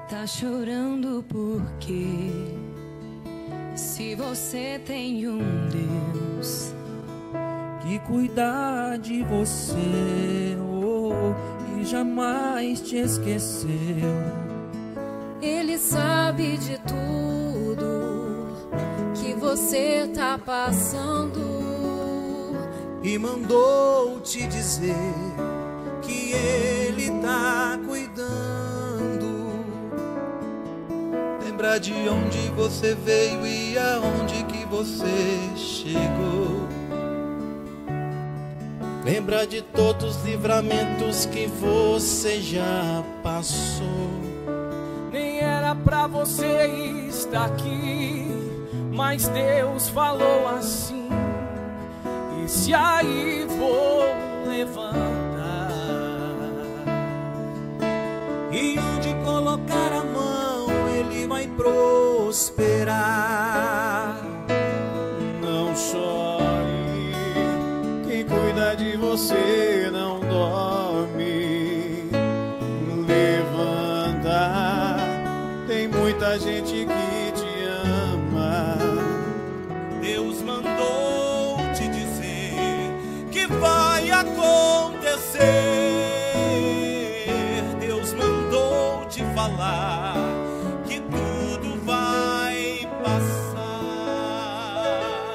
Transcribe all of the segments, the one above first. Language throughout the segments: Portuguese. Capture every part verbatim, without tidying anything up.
Tá chorando por quê? Se você tem um Deus que cuida de você, oh, e jamais te esqueceu. Ele sabe de tudo que você tá passando e mandou te dizer que Ele tá cuidando. Lembra de onde você veio e aonde que você chegou. Lembra de todos os livramentos que você já passou. Nem era pra você estar aqui, mas Deus falou assim: esse aí vou levantar. E onde colocar a mão Ele vai prosperar. Não chore, quem cuida de você não dorme. Levanta, tem muita gente que te ama. Deus mandou te dizer que vai acontecer. Deus mandou te falar que tudo vai passar.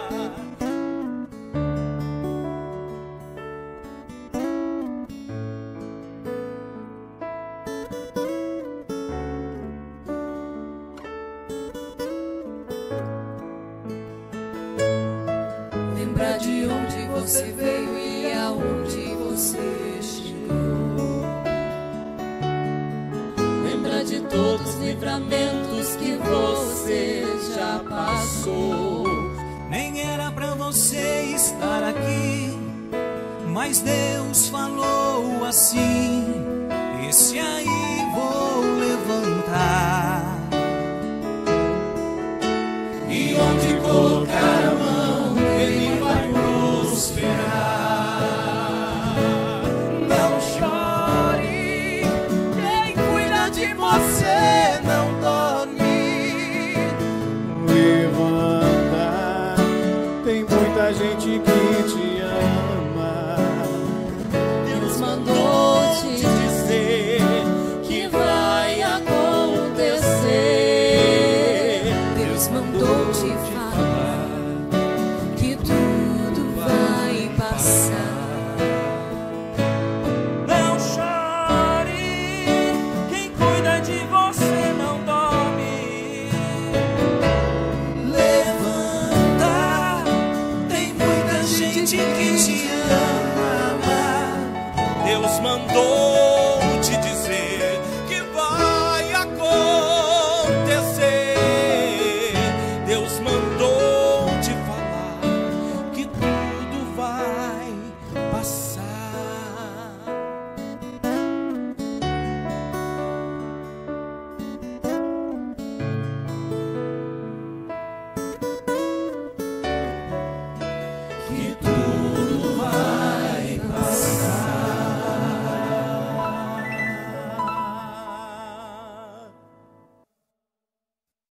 Lembra de onde você veio e aonde você chegou. Lembra de todos os livramentos que você já passou. Nem era pra você estar aqui, mas Deus falou assim: esse aí vou levar.